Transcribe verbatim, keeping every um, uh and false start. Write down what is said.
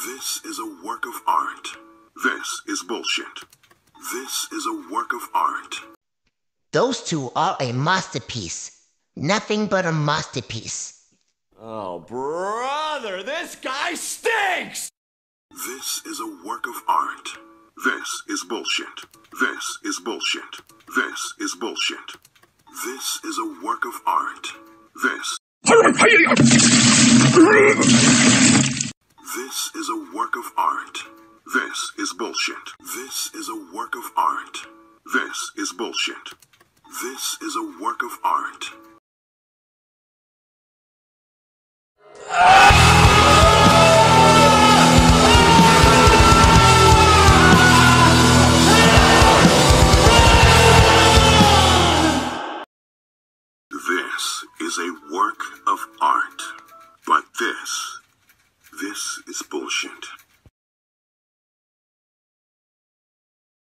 This is a work of art. This is bullshit. This is a work of art. Those two are a masterpiece. Nothing but a masterpiece. Oh, brother, this guy stinks! This is a work of art. This is bullshit. This is bullshit. This is bullshit. This is a work of art. This. This is a work of art. This is bullshit. This is a work of art. This is bullshit. This is a work of art.